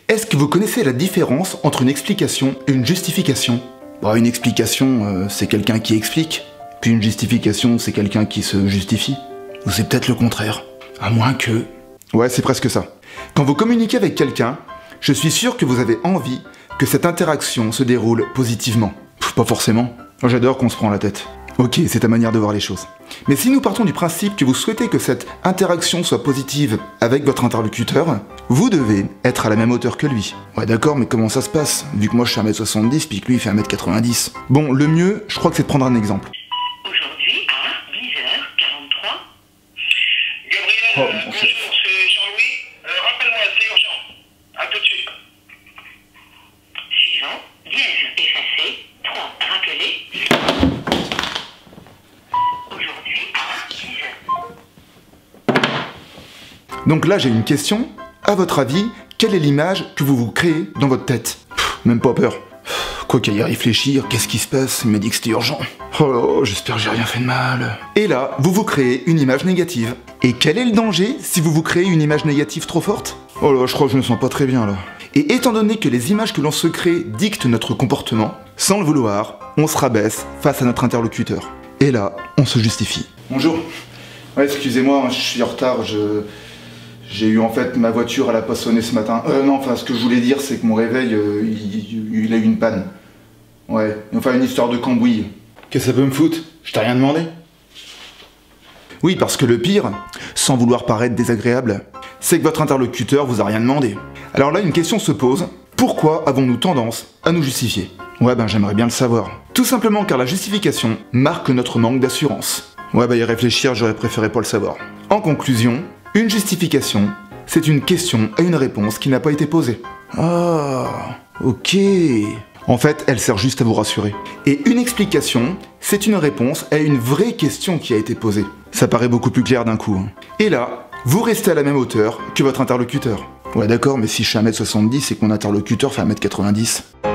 Est-ce que vous connaissez la différence entre une explication et une justification? Bon, une explication, c'est quelqu'un qui explique, puis une justification, c'est quelqu'un qui se justifie. Ou c'est peut-être le contraire. À moins que... Ouais, c'est presque ça. Quand vous communiquez avec quelqu'un, je suis sûr que vous avez envie que cette interaction se déroule positivement. Pas forcément. J'adore qu'on se prend la tête. Ok, c'est ta manière de voir les choses. Mais si nous partons du principe que vous souhaitez que cette interaction soit positive avec votre interlocuteur, vous devez être à la même hauteur que lui. Ouais d'accord, mais comment ça se passe, vu que moi je fais 1m70 puis que lui il fait 1m90? Bon, le mieux, je crois que c'est de prendre un exemple. Aujourd'hui à 10h43. Gabriel, Oh, bonjour, c'est Jean-Louis. Rappelle-moi, c'est urgent. À tout de suite. Suivant, dièse effacé, 3 rappelé. Aujourd'hui à 10h. Donc là j'ai une question. À votre avis, quelle est l'image que vous vous créez dans votre tête? Même pas peur. Quoi qu'à y réfléchir, qu'est-ce qui se passe? Il m'a dit que c'était urgent. Oh là, j'espère que j'ai rien fait de mal. Et là, vous vous créez une image négative. Et quel est le danger si vous vous créez une image négative trop forte? Oh là, je crois que je me sens pas très bien là. Et étant donné que les images que l'on se crée dictent notre comportement, sans le vouloir, on se rabaisse face à notre interlocuteur. Et là, on se justifie. Bonjour. Ouais, excusez-moi, je suis en retard, j'ai eu en fait ma voiture, elle a pas sonné ce matin. Non, enfin, ce que je voulais dire, c'est que mon réveil, il a eu une panne. Ouais, enfin une histoire de cambouis. Qu'est-ce que ça peut me foutre? Je t'ai rien demandé. Oui, parce que le pire, sans vouloir paraître désagréable, c'est que votre interlocuteur vous a rien demandé. Alors là, une question se pose. Pourquoi avons-nous tendance à nous justifier? Ouais, ben j'aimerais bien le savoir. Tout simplement car la justification marque notre manque d'assurance. Ouais, bah y réfléchir, j'aurais préféré pas le savoir. En conclusion, une justification, c'est une question à une réponse qui n'a pas été posée. Ah, ok. En fait, elle sert juste à vous rassurer. Et une explication, c'est une réponse à une vraie question qui a été posée. Ça paraît beaucoup plus clair d'un coup. Et là, vous restez à la même hauteur que votre interlocuteur. Ouais d'accord, mais si je suis 1m70 et que mon interlocuteur fait 1m90.